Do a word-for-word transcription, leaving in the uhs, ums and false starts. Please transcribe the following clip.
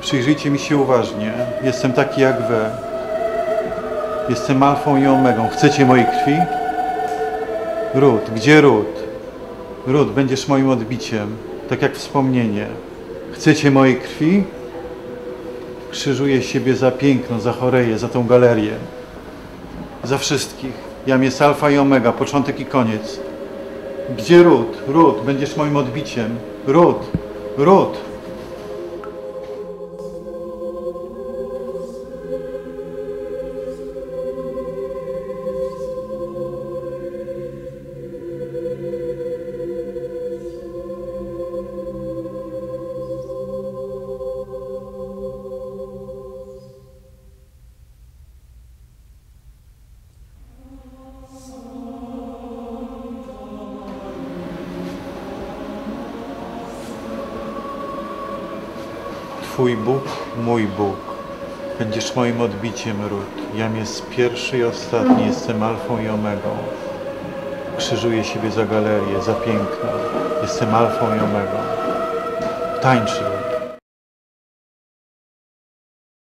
Przyjrzyjcie mi się uważnie. Jestem taki jak wy. Jestem alfą i omegą. Chcecie mojej krwi? Ród, gdzie ród? Ród, będziesz moim odbiciem, tak jak wspomnienie. Chcecie mojej krwi? Krzyżuję siebie za piękno, za choreję, za tą galerię. Za wszystkich. Jam jest alfa i omega, początek i koniec. Gdzie ród? Ród, będziesz moim odbiciem. Ród, ród. Twój Bóg, mój Bóg. Będziesz moim odbiciem, ród. Jam jest pierwszy i ostatni, jestem alfą i omegą. Krzyżuję siebie za galerię, za piękno. Jestem alfą i omegą. Tańcz, ród.